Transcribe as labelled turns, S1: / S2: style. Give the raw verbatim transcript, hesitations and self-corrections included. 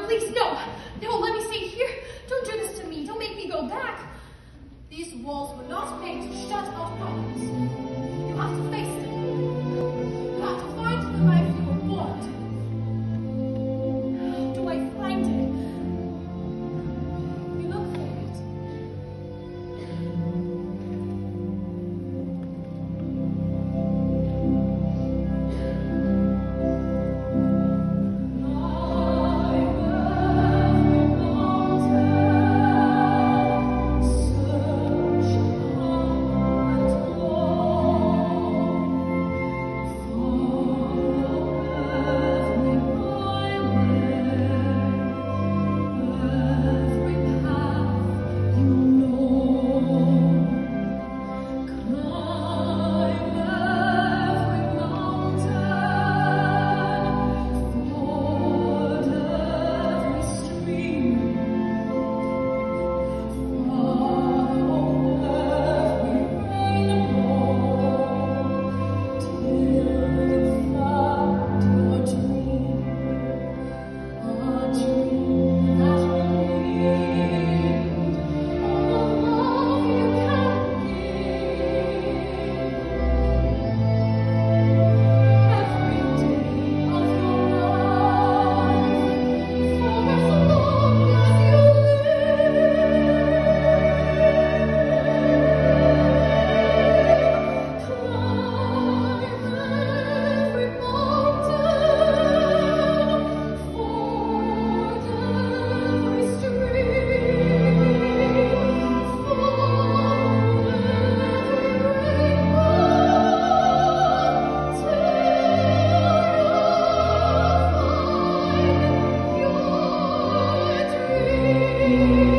S1: please, no. No, let me stay here. Don't do this to me. Don't make me go back. These walls were not made to shut out problems. You have to face them. You have to find the life you were born to. How do I find it? We look for it.
S2: Thank you.